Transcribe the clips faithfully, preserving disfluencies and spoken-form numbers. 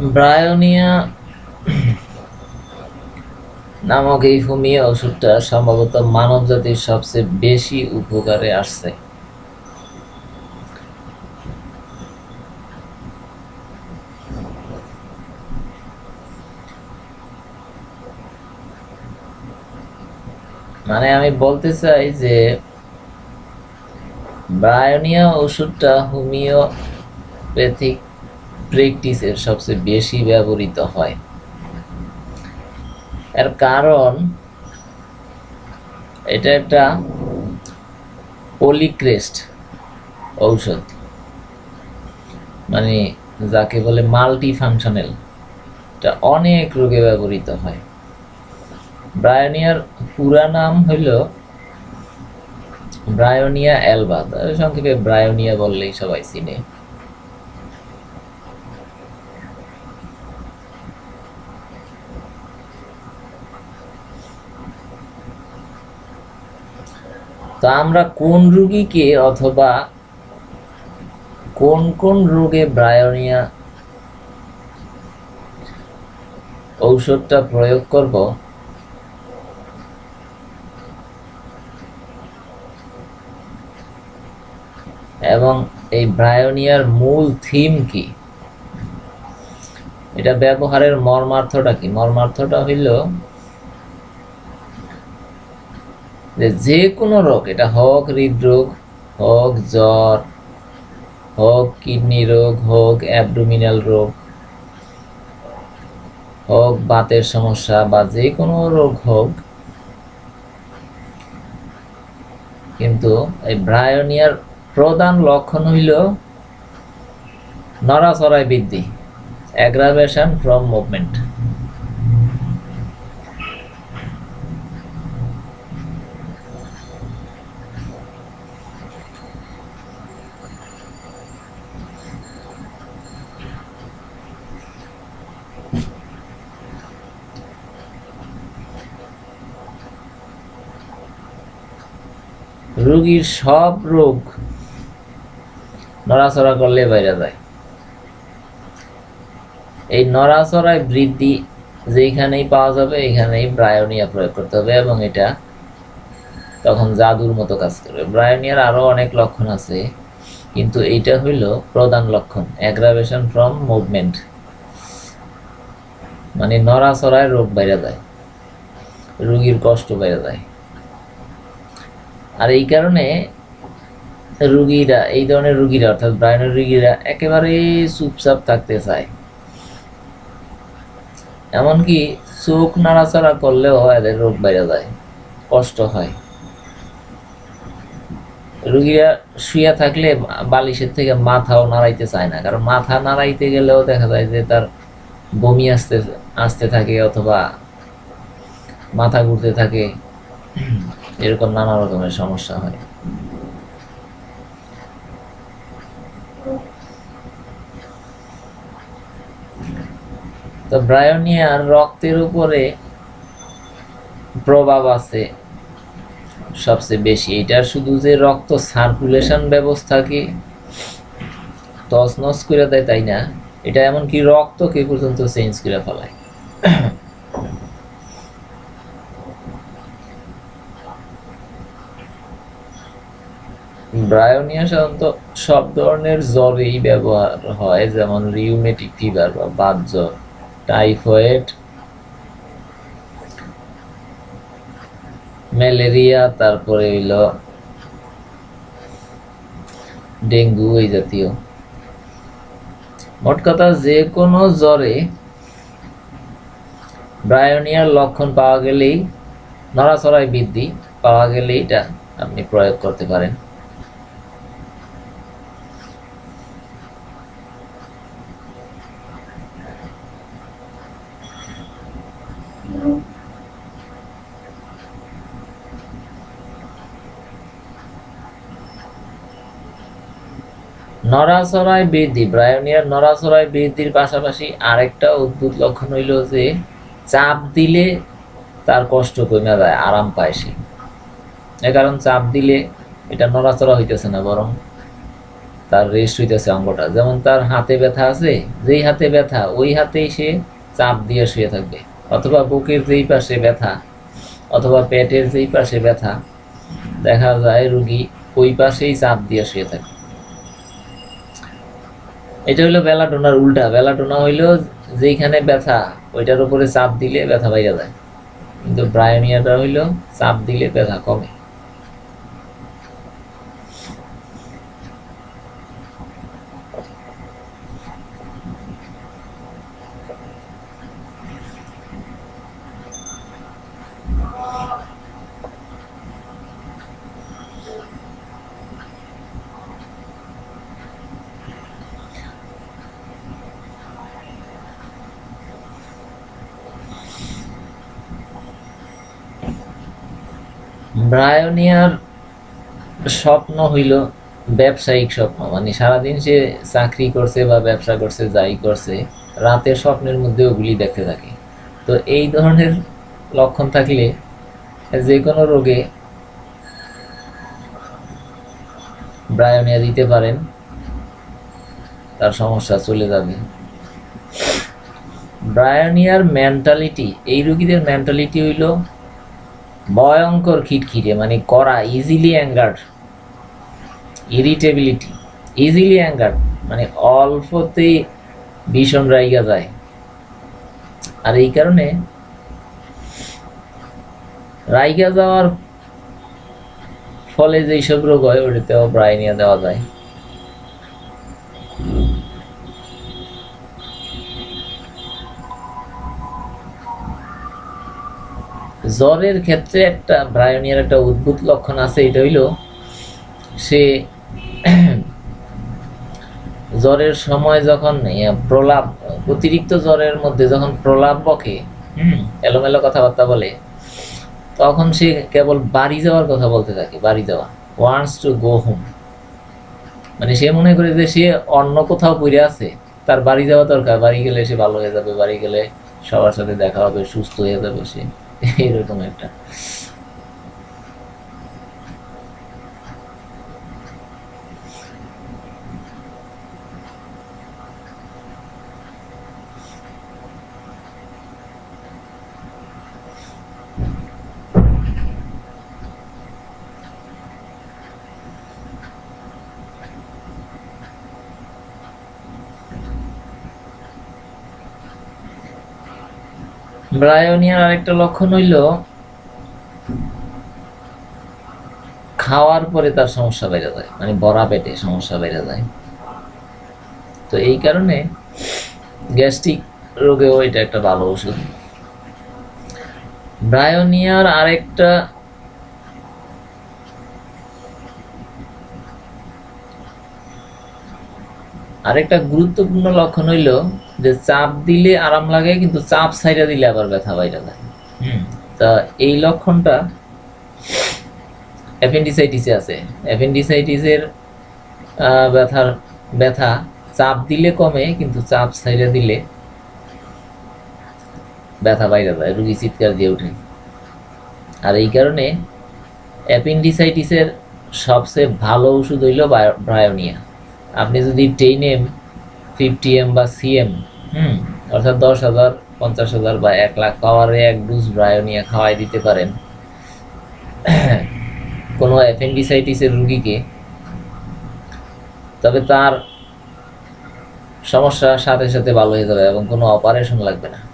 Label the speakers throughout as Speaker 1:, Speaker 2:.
Speaker 1: Bryonia নামক এই homeo ওষুধটা সম্ভবত মানব জাতির সবচেয়ে বেশি উপকারে আসছে। মানে আমি বলতে চাই যে ব্রায়োনিয়া ওষুধটা হোমিওপ্যাথিক প্র্যাকটিসের সবচেয়ে বেশি ব্যবহৃত হয়। এর কারণ এটা একটা পলিক্রেস্ট ঔষধ, মানে যাকে বলে মাল্টি ফাংশনাল। এটা অনেক রোগে ব্যবহৃত হয়। ব্রায়োনিয়ার পুরা নাম হইল ব্রায়োনিয়া অ্যালবা, সংক্ষেপে ব্রায়োনিয়া বললেই সবাই চিনে। তো আমরা কোন রোগীকে অথবা কোন কোন রোগে ব্রায়োনিয়া ঔষধটা প্রয়োগ করব এবং এই ব্রায়োনিয়ার মূল থিম কি, এটা ব্যবহারের মর্মার্থটা কি? মর্মার্থটা হইল যে যে কোনো রোগ, এটা হোক হৃদরোগ, হোক জ্বর, হোক কিডনি রোগ, হোক অ্যাবডোমিনাল রোগ, হোক বাতের সমস্যা, বা যে কোনো রোগ হোক, কিন্তু এই ব্রায়োনিয়ার প্রধান লক্ষণ হইল নড়াচড়ায় বৃদ্ধি, অ্যাগ্রাভেশন ফ্রম মুভমেন্ট। রোগীর সব রোগ নড়াচড়া করলে বাইরে যায়। এই নড়াচড়ায় বৃদ্ধি যেখানেই পাওয়া যাবে এখানেই ব্রায়োনিয়া প্রয়োগ করতে হবে, এবং এটা তখন জাদুর মতো কাজ করবে। ব্রায়োনিয়ার আরো অনেক লক্ষণ আছে, কিন্তু এইটা হইল প্রধান লক্ষণ, অ্যাগ্রাভেশন ফ্রম মুভমেন্ট, মানে নড়াচড়ায় রোগ বাইরে যায়, রোগীর কষ্ট বাইরে যায়। আর এই কারণে রোগীরা, এই ধরনের রোগীরা অর্থাৎ ব্রায়োনিয়ার রোগীরা একেবারে চুপচাপ থাকতে চায়, এমনকি চোখ নাড়াচাড়া করলেও এদের রোগ বাইরে যায়, কষ্ট হয়। রোগীরা শুয়ে থাকলে বালিশের থেকে মাথাও নাড়াইতে চায় না, কারণ মাথা নাড়াইতে গেলেও দেখা যায় যে তার বমি আসতে আসতে থাকে অথবা মাথা ঘুরতে থাকে, এরকম নানা রকমের সমস্যা হয়। তো ব্রায়োনিয়ার রক্তের উপরে প্রভাব আছে সবচেয়ে বেশি। এটা শুধু যে রক্ত সার্কুলেশন ব্যবস্থাকে তছনছ করে দেয় তাই না, এটা এমনকি রক্তকে পর্যন্ত চেঞ্জ করে ফেলায়। ব্রায়োনিয়া সাধারণত সব ধরনের জ্বরেই ব্যবহার হয়, যেমন রিউমেটিক ফিভার বা বাত জ্বর, টাইফয়েড, ম্যালেরিয়া, তারপরে হইল ডেঙ্গু, এই জাতীয়। মোট কথা যে কোনো জ্বরে ব্রায়োনিয়ার লক্ষণ পাওয়া গেলেই, নড়াচড়ায় বৃদ্ধি পাওয়া গেলেই এটা আপনি প্রয়োগ করতে পারেন। নড়াচড়ায় বৃদ্ধি, ব্রায়োনিয়ার নড়াচড়ায় বৃদ্ধির পাশাপাশি আরেকটা অদ্ভুত লক্ষণ হইল যে চাপ দিলে তার কষ্ট কমে যায়, আরাম পায় সে। এ কারণ চাপ দিলে এটা নড়াচড়া হইতেছে না, বরং তার রেস্ট হইতেছে অঙ্গটা। যেমন তার হাতে ব্যথা আছে, যেই হাতে ব্যথা ওই হাতেই সে চাপ দিয়ে শুয়ে থাকবে, অথবা বুকের যেই পাশে ব্যথা অথবা পেটের যেই পাশে ব্যথা দেখা যায় রুগী ওই পাশেই চাপ দিয়ে শুয়ে থাকে। এটা হইলো বেলাডোনার উল্টা। বেলাডোনা হইলো যেইখানে ব্যথা ওইটার উপরে চাপ দিলে ব্যথা বাইরে যায়, কিন্তু ব্রায়োনিয়াটা হইলো চাপ দিলে ব্যথা কমে। ব্রায়োনিয়ার স্বপ্ন হইল ব্যবসায়িক স্বপ্ন, মানে সারাদিন সে চাকরি করছে বা ব্যবসা করছে, যাই করছে, রাতের স্বপ্নের মধ্যে ওগুলি দেখতে থাকে। তো এই ধরনের লক্ষণ থাকলে যে কোনো রোগে ব্রায়োনিয়া দিতে পারেন, তার সমস্যা চলে যাবে। ব্রায়োনিয়ার মেন্টালিটি, এই রোগীদের মেন্টালিটি হইল ভয়ঙ্কর খিটখিটে, মানে করা, easily angered, irritability, easily angered, মানে অল্পতেই ভীষণ রাইগা যায়। আর এই কারণে রাইগা যাওয়ার ফলে যেসব রোগ হয় ওটাতেও ব্রায়োনিয়া দেওয়া যায়। জ্বরের ক্ষেত্রে একটা ব্রায়োনিয়ার একটা অদ্ভুত লক্ষণ আছে, এটা হইল সে জ্বরের সময় যখন প্রলাপ, অতিরিক্ত জ্বরের মধ্যে যখন প্রলাপ বকে, হম এলোমেলো কথাবার্তা বলে, তখন সে কেবল বাড়ি যাওয়ার কথা বলতে থাকে। বাড়ি যাওয়া, ওয়ান্টস টু গো হোম, মানে সে মনে করে যে সে অন্য কোথাও পড়ে আছে, তার বাড়ি যাওয়া দরকার, বাড়ি গেলে সে ভালো হয়ে যাবে, বাড়ি গেলে সবার সাথে দেখা হবে, সুস্থ হয়ে যাবে সে, এরকম একটা। ব্রায়োনিয়ার আরেকটা লক্ষণ হইল খাওয়ার পরে তার সমস্যা বেড়ে যায়, মানে বড়া পেটে সমস্যা বেড়ে যায়। তো এই কারণে গ্যাস্ট্রিক রোগেও এটা একটা ভালো ওষুধ। ব্রায়োনিয়ার আরেকটা আরেকটা গুরুত্বপূর্ণ লক্ষণ হইল যে চাপ দিলে আরাম লাগে, কিন্তু চাপ ছাইড়া দিলে আবার ব্যথা বাইরে যায়। হুম তা এই লক্ষণটা অ্যাপেন্ডিসাইটিসে আছে। অ্যাপেন্ডিসাইটিসের ব্যথার ব্যথা চাপ দিলে কমে, কিন্তু চাপ ছাইড়া দিলে ব্যথা বাইরে যায়, রুগী চিৎকার দিয়ে ওঠে। আর এই কারণে অ্যাপেন্ডিসাইটিসের সবচেয়ে ভালো ওষুধ হইল ব্রায়োনিয়া। আপনি যদি টেন এম, ফিফটি এম বা সিএম, হুম অর্থাৎ দশ হাজার, পঞ্চাশ হাজার বা এক লাখ পাওয়ারে এক ডোজ ব্রায়োনিয়া খাওয়াই দিতে পারেন কোনো অ্যাপেন্ডিসাইটিসের রুগীকে, তবে তার সমস্যা সাথে সাথে ভালো হয়ে যাবে এবং কোনো অপারেশন লাগবে না।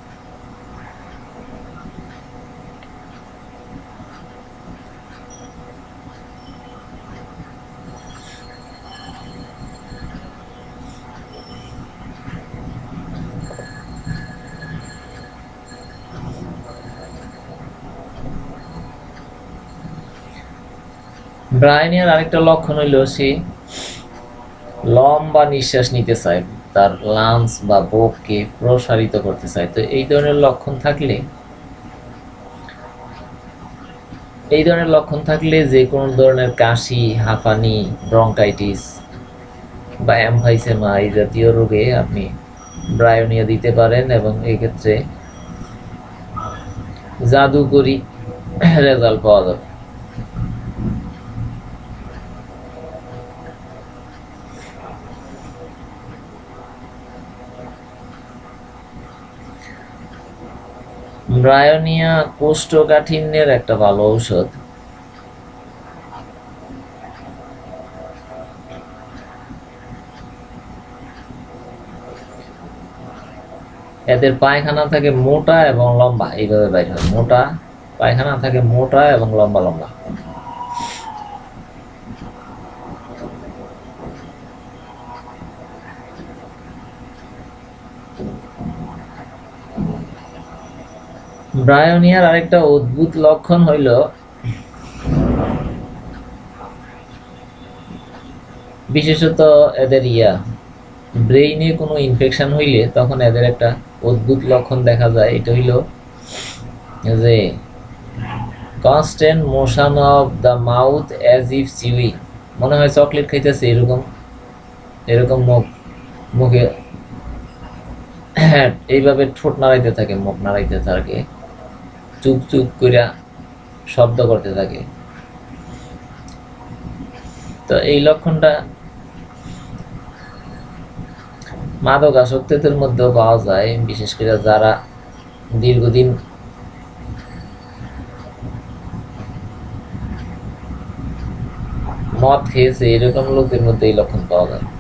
Speaker 1: ব্রায়োনিয়ার আরেকটা লক্ষণ হইল সে লম্বা নিঃশ্বাস নিতে চায়, তার লাংস বা বুককে প্রসারিত করতে চায়। তো এই ধরনের লক্ষণ থাকলে এই ধরনের লক্ষণ থাকলে যে কোনো ধরনের কাশি, হাঁপানি, ব্রঙ্কাইটিস বা এমফাইসেমা এই জাতীয় রোগে আপনি ব্রায়োনিয়া দিতে পারেন, এবং এই ক্ষেত্রে জাদুকরি রেজাল্ট পাওয়া যাবে। ব্রায়োনিয়া কোষ্ঠকাঠিন্যের একটা ভালো ঔষধ। এদের পায়খানা থাকে মোটা এবং লম্বা, এইভাবে বাইর হয়। মোটা পায়খানা থাকে, মোটা এবং লম্বা লম্বা। ব্রায়োনিয়ার আরেকটা অদ্ভুত লক্ষণ হইল বিশেষত এদের ইয়া ব্রেইনে কোনো ইনফেকশন হইলে তখন এদের একটা অদ্ভুত লক্ষণ দেখা যায়। এটা হইল যে constant motion of the mouth as if chewing, মনে হয় চকলেট খাইতেছে, এরকম এরকম মুখ মুখে এইভাবে ঠোঁট নাড়াইতে থাকে, মুখ নাড়াইতে থাকে, চুপ চুপ কইরা শব্দ করতে থাকে। তো এই লক্ষণটা মাদকাসক্তদের মধ্যেও পাওয়া যায়, বিশেষ করে যারা দীর্ঘদিন মদ খেয়েছে এরকম লোকদের মধ্যে এই লক্ষণ পাওয়া যায়।